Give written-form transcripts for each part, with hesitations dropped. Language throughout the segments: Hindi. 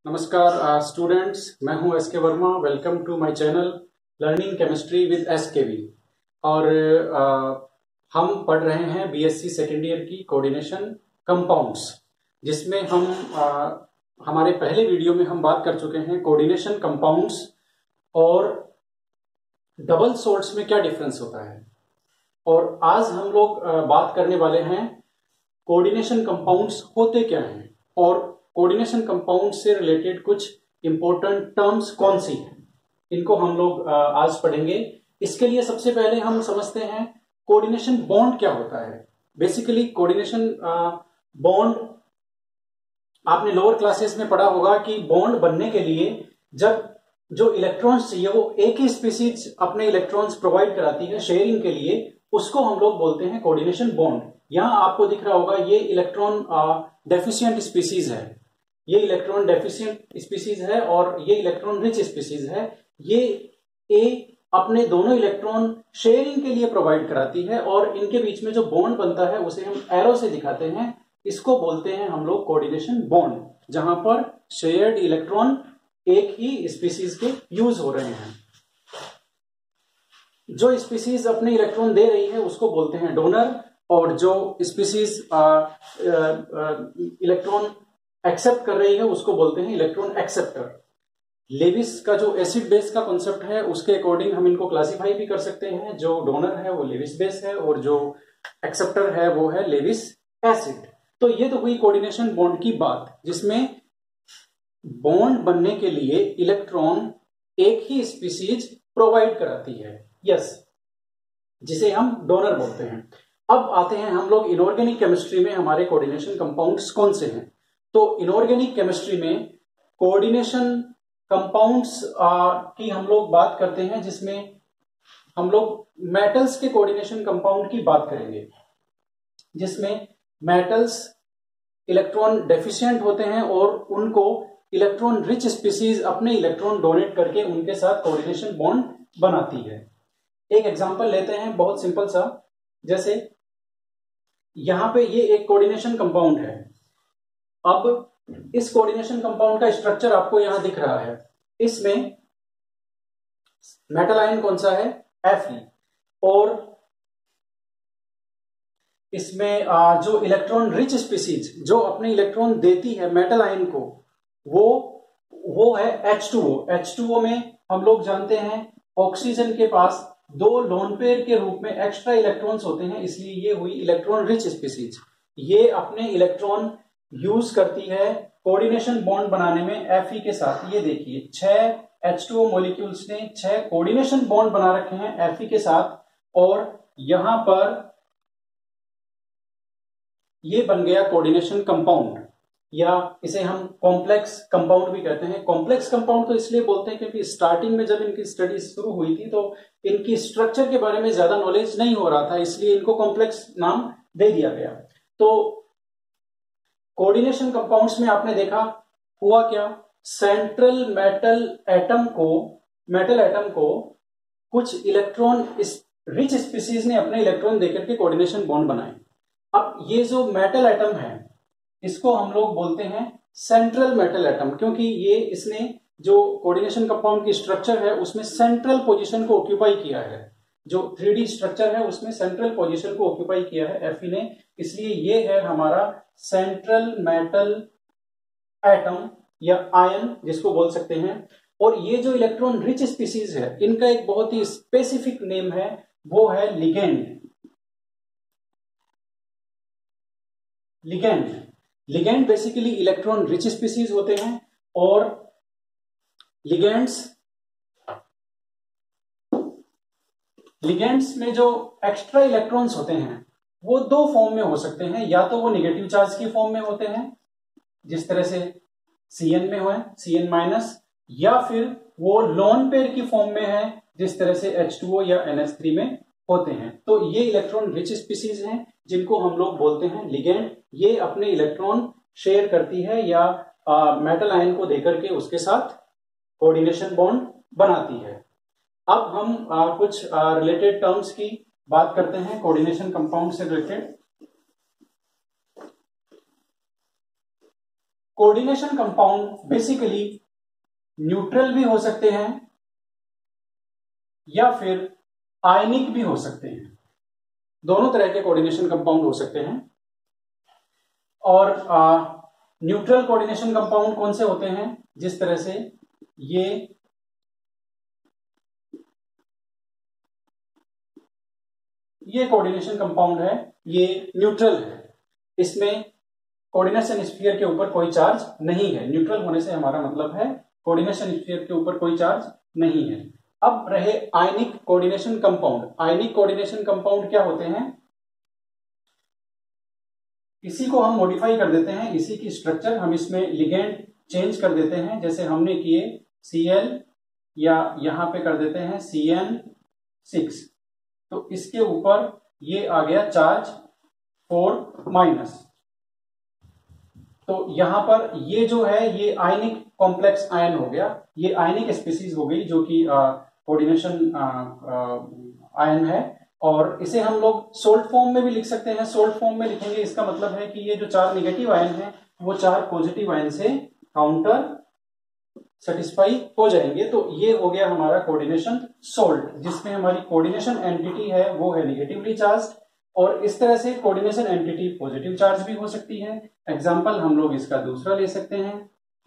नमस्कार स्टूडेंट्स, मैं हूं S K Verma. Welcome to my channel learning chemistry with SKV। और हम पढ़ रहे हैं बीएससी सेकेंड ईयर की कोऑर्डिनेशन कंपाउंड्स, जिसमें हम हमारे पहले वीडियो में हम बात कर चुके हैं कोऑर्डिनेशन कंपाउंड्स और डबल सॉल्ट्स में क्या डिफरेंस होता है। और आज हम लोग बात करने वाले हैं कोऑर्डिनेशन कंपाउंड्स होते क्या हैं और कोऑर्डिनेशन कंपाउंड से रिलेटेड कुछ इंपॉर्टेंट टर्म्स कौन सी हैं, इनको हम लोग आज पढ़ेंगे। इसके लिए सबसे पहले हम समझते हैं कोऑर्डिनेशन बॉन्ड क्या होता है। बेसिकली कोऑर्डिनेशन बॉन्ड आपने लोअर क्लासेस में पढ़ा होगा कि बॉन्ड बनने के लिए जब जो इलेक्ट्रॉन्स चाहिए वो एक ही स्पीसीज अपने इलेक्ट्रॉन्स प्रोवाइड कराती है शेयरिंग के लिए, उसको हम लोग बोलते हैं कोऑर्डिनेशन बॉन्ड। यहां आपको दिख रहा होगा ये इलेक्ट्रॉन डेफिशिएंट स्पीसीज है, ये इलेक्ट्रॉन डेफिशिएंट स्पीसीज है और ये इलेक्ट्रॉन रिच स्पीसीज है। ये ए अपने दोनों इलेक्ट्रॉन शेयरिंग के लिए प्रोवाइड कराती है और इनके बीच में जो बॉन्ड बनता है उसे हम एरो से दिखाते हैं। इसको बोलते हैं हम लोग कोऑर्डिनेशन बॉन्ड, जहां पर शेयर्ड इलेक्ट्रॉन एक ही स्पीसीज के यूज हो रहे हैं। जो स्पीसीज अपने इलेक्ट्रॉन दे रही है उसको बोलते हैं डोनर, और जो स्पीसीज इलेक्ट्रॉन एक्सेप्ट कर रही है उसको बोलते हैं इलेक्ट्रॉन एक्सेप्टर। लेविस का जो एसिड बेस का कॉन्सेप्ट है उसके अकॉर्डिंग हम इनको क्लासिफाई भी कर सकते हैं। जो डोनर है वो लेविस बेस है और जो एक्सेप्टर है वो है लेविस एसिड। तो ये तो हुई कोऑर्डिनेशन बॉन्ड की बात, जिसमें बॉन्ड बनने के लिए इलेक्ट्रॉन एक ही स्पीसीज प्रोवाइड कराती है, यस, जिसे हम डोनर बोलते हैं। अब आते हैं हम लोग इनऑर्गेनिक केमिस्ट्री में हमारे कोऑर्डिनेशन कंपाउंड्स कौन से हैं। तो इनऑर्गेनिक केमिस्ट्री में कोऑर्डिनेशन कंपाउंड्स की हम लोग बात करते हैं, जिसमें हम लोग मेटल्स के कोऑर्डिनेशन कंपाउंड की बात करेंगे, जिसमें मेटल्स इलेक्ट्रॉन डेफिशिएंट होते हैं और उनको इलेक्ट्रॉन रिच स्पीसीज अपने इलेक्ट्रॉन डोनेट करके उनके साथ कोऑर्डिनेशन बॉन्ड बनाती है। एक एग्जांपल लेते हैं बहुत सिंपल सा, जैसे यहां पे ये एक कोऑर्डिनेशन कंपाउंड है। अब इस कोऑर्डिनेशन कंपाउंड का स्ट्रक्चर आपको यहां दिख रहा है। इसमें मेटल आयन कौन सा है, Fe, और इसमें जो इलेक्ट्रॉन रिच स्पीसीज जो अपने इलेक्ट्रॉन देती है मेटल आयन को, वो है H2O। H2O में हम लोग जानते हैं ऑक्सीजन के पास दो लोन पेयर के रूप में एक्स्ट्रा इलेक्ट्रॉन्स होते हैं, इसलिए ये हुई इलेक्ट्रॉन रिच स्पीसीज। ये अपने इलेक्ट्रॉन यूज करती है कोऑर्डिनेशन बॉन्ड बनाने में Fe के साथ। ये देखिए 6 H2O मॉलिक्यूल्स ने 6 कोऑर्डिनेशन बॉन्ड बना रखे हैं Fe के साथ, और यहां पर ये बन गया कोऑर्डिनेशन कंपाउंड, या इसे हम कॉम्प्लेक्स कंपाउंड भी कहते हैं। कॉम्प्लेक्स कंपाउंड तो इसलिए बोलते हैं क्योंकि स्टार्टिंग में जब इनकी स्टडी शुरू हुई थी तो इनकी स्ट्रक्चर के बारे में ज्यादा नॉलेज नहीं हो रहा था, इसलिए इनको कॉम्प्लेक्स नाम दे दिया गया। तो कोऑर्डिनेशन कंपाउंड्स में आपने देखा हुआ क्या, सेंट्रल मेटल एटम को कुछ इलेक्ट्रॉन रिच स्पीसीज ने अपने इलेक्ट्रॉन देकर के कोऑर्डिनेशन बॉन्ड बनाए। अब ये जो मेटल एटम है इसको हम लोग बोलते हैं सेंट्रल मेटल एटम, क्योंकि ये इसने जो कोऑर्डिनेशन कंपाउंड की स्ट्रक्चर है उसमें सेंट्रल पोजीशन को ऑक्यूपाई किया है। जो 3D स्ट्रक्चर है उसमें सेंट्रल पोजीशन को ऑक्यूपाई किया है Fe ने, इसलिए ये है हमारा सेंट्रल मेटल एटम या आयन जिसको बोल सकते हैं। और ये जो इलेक्ट्रॉन रिच स्पीसीज है इनका एक बहुत ही स्पेसिफिक नेम है, वो है ligand. Ligand basically electron rich species होते हैं, और लिगेंड्स में जो एक्स्ट्रा इलेक्ट्रॉन्स होते हैं वो दो फॉर्म में हो सकते हैं। या तो वो नेगेटिव चार्ज की फॉर्म में होते हैं जिस तरह से Cn में है Cn माइनस, या फिर वो लोन पेयर की फॉर्म में है जिस तरह से H2O या NH3 में होते हैं। तो ये इलेक्ट्रॉन रिच स्पीसीज हैं जिनको हम लोग बोलते हैं लिगेंड। ये अपने इलेक्ट्रॉन शेयर करती है या मेटल आयन को देकर के उसके साथ कोऑर्डिनेशन बॉन्ड बनाती है। अब हम कुछ रिलेटेड टर्म्स की बात करते हैं कोऑर्डिनेशन कंपाउंड से related. Coordination compound basically neutral भी हो सकते हैं या फिर आयनिक भी हो सकते हैं। दोनों तरह के कोऑर्डिनेशन कंपाउंड हो सकते हैं। और न्यूट्रल कोऑर्डिनेशन कंपाउंड कौन से होते हैं? जिस तरह से ये कोऑर्डिनेशन कंपाउंड है, ये न्यूट्रल है, इसमें कोऑर्डिनेशन स्फीयर के ऊपर कोई चार्ज नहीं है। न्यूट्रल होने से हमारा मतलब है कोऑर्डिनेशन स्फीयर के ऊपर कोई चार्ज नहीं है। अब रहे ionic coordination compound. Ionic coordination compound क्या होते हैं? इसी को हम मॉडिफाई कर देते हैं, इसी की स्ट्रक्चर हम इसमें लिगेंड चेंज कर देते हैं, जैसे हमने किए Cl या यहां पे कर देते हैं CN6, तो इसके ऊपर ये आ गया चार्ज 4-। तो यहां पर ये जो है ये आयनिक कॉम्प्लेक्स आयन हो गया, ये आयनिक स्पीसीज हो गई जो कि कोऑर्डिनेशन आयन है। और इसे हम लोग सोल्ट फॉर्म में भी लिख सकते हैं। सोल्ट फॉर्म में लिखेंगे इसका मतलब है कि ये जो 4 नेगेटिव आयन है वो 4 पॉजिटिव आयन से काउंटर सेटिस्फाई हो जाएंगे। तो ये हो गया हमारा कोऑर्डिनेशन सोल्ट, जिसमें हमारी कोऑर्डिनेशन एंटिटी है वो है नेगेटिवली चार्ज। और इस तरह से कोऑर्डिनेशन एंटिटी पॉजिटिव चार्ज भी हो सकती है। एग्जाम्पल हम लोग इसका दूसरा ले सकते हैं,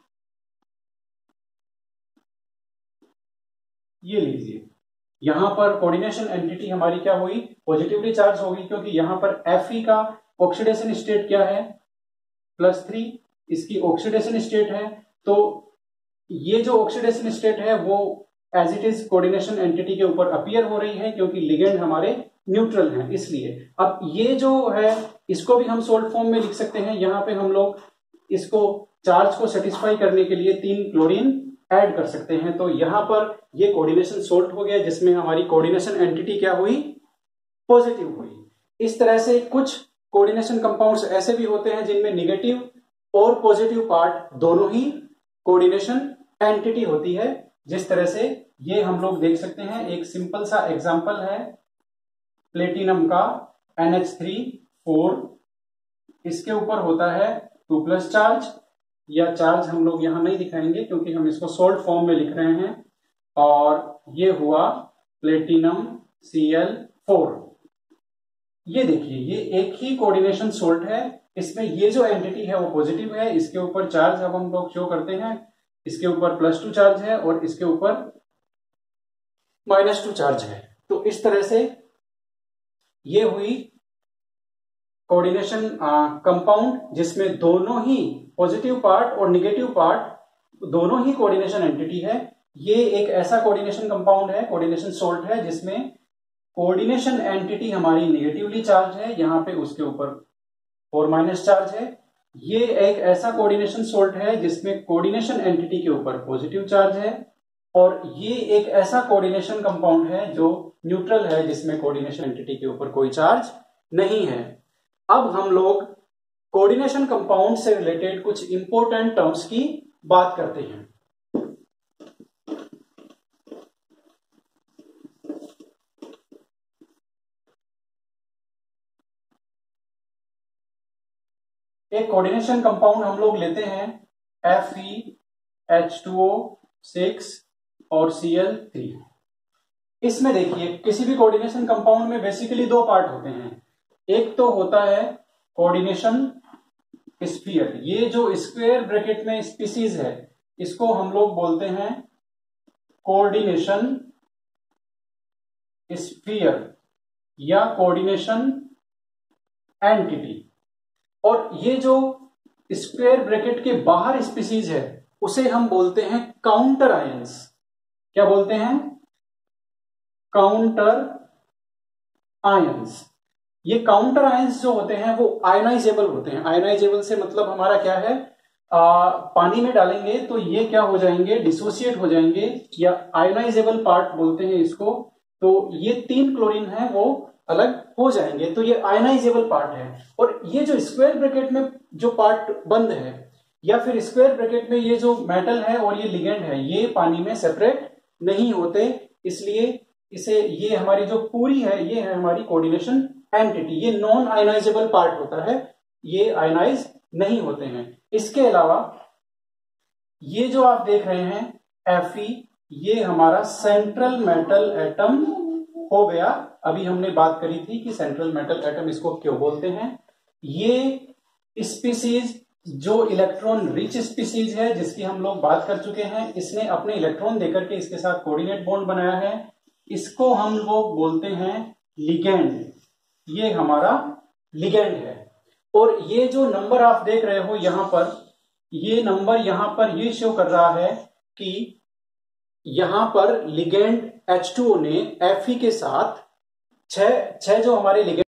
ये लीजिए। यहां पर कोऑर्डिनेशन एंटिटी हमारी क्या हुई? पॉजिटिवली चार्ज होगी, क्योंकि यहां पर Fe का ऑक्सीडेशन स्टेट क्या है? +3, इसकी ऑक्सीडेशन स्टेट है। तो ये जो ऑक्सीडेशन स्टेट है वो as it is coordination entity के ऊपर अपीयर हो रही है, क्योंकि लिगेंड हमारे न्यूट्रल हैं इसलिए। अब ये जो है इसको भी हम सोल्ट फॉर्म में लिख सकते हैं। यहां पे हम लोग इसको चार्ज को सेटिस्फाई करने के लिए 3 क्लोरीन ऐड कर सकते हैं। तो यहां पर ये कोऑर्डिनेशन सोल्ट हो गया, जिसमें हमारी कोऑर्डिनेशन एंटिटी क्या हुई? पॉजिटिव हुई। इस तरह से कुछ कोऑर्डिनेशन कंपाउंड्स ऐसे भी होते हैं जिनमें नेगेटिव और पॉजिटिव पार्ट दोनों ही कोऑर्डिनेशन एंटिटी होती है। जिस तरह से ये हम लोग देख सकते हैं, एक सिंपल सा एग्जांपल है प्लेटिनम का NH3 4, इसके ऊपर होता है 2+ चार्ज, या चार्ज हम लोग यहां नहीं दिखाएंगे क्योंकि हम इसको सोल्ट फॉर्म में लिख रहे हैं। और ये हुआ प्लेटिनम Cl4। ये देखिए ये एक ही कोऑर्डिनेशन सोल्ट है, इसमें ये जो एंटिटी है वो पॉजिटिव है, इसके ऊपर चार्ज अब हम लोग शो करते हैं, इसके ऊपर +2 चार्ज है और इसके ऊपर -2 चार्ज है। तो इस तरह से ये हुई कोऑर्डिनेशन कंपाउंड, जिसमें दोनों ही पॉजिटिव पार्ट और नेगेटिव पार्ट दोनों ही कोऑर्डिनेशन एंटिटी है। ये एक ऐसा कोऑर्डिनेशन कंपाउंड है, कोऑर्डिनेशन सोल्ट है, जिसमें कोऑर्डिनेशन एंटिटी हमारी नेगेटिवली चार्ज है, यहां पे उसके ऊपर 4- चार्ज है। ये एक ऐसा कोऑर्डिनेशन सोल्ट है जिसमें कोऑर्डिनेशन एंटिटी के ऊपर पॉजिटिव चार्ज है। और ये एक ऐसा कोऑर्डिनेशन कंपाउंड है जो न्यूट्रल है, जिसमें कोऑर्डिनेशन एंटिटी के ऊपर कोई चार्ज नहीं है। अब हम लोग कोऑर्डिनेशन कंपाउंड से रिलेटेड कुछ इंपॉर्टेंट टर्म्स की बात करते हैं। एक कोऑर्डिनेशन कंपाउंड हम लोग लेते हैं FeH2O6 और Cl3। इसमें देखिए किसी भी कोऑर्डिनेशन कंपाउंड में बेसिकली 2 पार्ट होते हैं। एक तो होता है कोऑर्डिनेशन स्फीयर, ये जो स्क्वायर ब्रैकेट में स्पीसीज है इसको हम लोग बोलते हैं कोऑर्डिनेशन स्फीयर या कोऑर्डिनेशन एंटिटी। और ये जो स्क्वायर ब्रैकेट के बाहर स्पीसीज है उसे हम बोलते हैं काउंटर आयंस। क्या बोलते हैं? Counter ions. ये काउंटर आयंस जो होते हैं वो आयनाइजेबल होते हैं। आयनाइजेबल से मतलब हमारा क्या है, पानी में डालेंगे तो ये क्या हो जाएंगे, डिसोसिएट हो जाएंगे, या आयनाइजेबल पार्ट बोलते हैं इसको। तो ये 3 क्लोरीन है वो अलग हो जाएंगे, तो ये आयनाइजेबल पार्ट है। और ये जो स्क्वायर ब्रैकेट में जो पार्ट बंद है, या फिर स्क्वायर ब्रैकेट में ये जो मेटल है और ये लिगेंड है, ये पानी में सेपरेट नहीं होते, इसलिए इसे ये हमारी जो पूरी है ये है हमारी कोऑर्डिनेशन एंटिटी। ये नॉन आयनाइजेबल पार्ट होता है, ये आयनाइज नहीं होते हैं। इसके अलावा ये जो आप देख रहे हैं Fe, ये हमारा सेंट्रल मेटल एटम हो गया। अभी हमने बात करी थी कि सेंट्रल मेटल एटम इसको क्यों बोलते हैं। ये स्पीसीज जो इलेक्ट्रॉन रिच स्पीसीज है, जिसकी हम लोग बात कर चुके हैं, इसने अपने इलेक्ट्रॉन देकर के इसके साथ कोऑर्डिनेट बॉन्ड बनाया है, इसको हम लोग बोलते हैं लिगेंड। ये हमारा लिगेंड है। और ये जो नंबर आप देख रहे हो यहां पर, ये नंबर यहां पर ये शो कर रहा है कि यहां पर लिगेंड H2O ने Fe के साथ छह जो हमारे लिगेंड